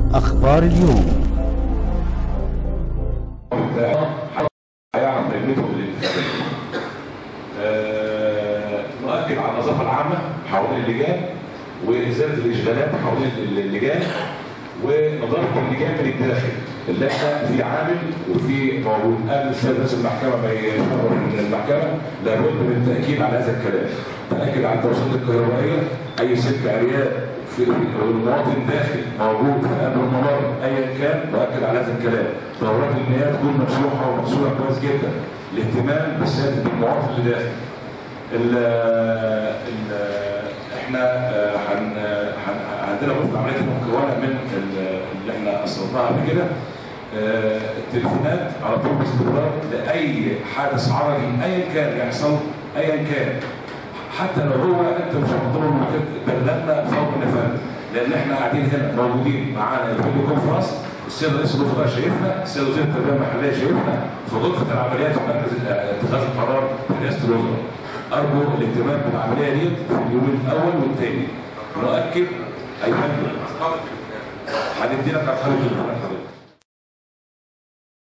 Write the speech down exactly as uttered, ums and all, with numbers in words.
أخبار اليوم. هيعرف نجمته بالانتخابات. نؤكد على النظافه العامه حوالين اللجان وازاله الاشغالات حوالين اللجان ونظافه اللجان من الداخل. اللجنه في عامل وفي موجود قبل السيد رئيس المحكمه ما يشرف من المحكمه لابد من التاكيد على هذا الكلام. تاكد على التوصيلات الكهربائيه، اي سلك عريان في المواطن داخل موجود في قلب الممر ايا كان نؤكد على هذا الكلام. دورات المياه تكون مفتوحه ومقصوره كويس جدا. الاهتمام بسياده المواطن اللي داخل. ال ال احنا هن عندنا غرفه عمليات مكونه من اللي احنا اصرناها قبل كده. التليفونات على طول باستمرار لاي حادث عرضي ايا كان يحصل ايا كان، حتى لو هو انت مش هتطلب بلغنا فوق نفاذ، لان احنا قاعدين هنا موجودين معانا الفيديو كونفرنس، السيد رئيس الوزراء شايفنا، السيد وزير التربيه المحليه شايفنا، في غرفه العمليات ومركز اتخاذ القرار في رئاسه الوزراء. ارجو الاهتمام بالعمليه دي في اليوم الاول والثاني. نؤكد اي فندم هندي لك ارقام التليفونات.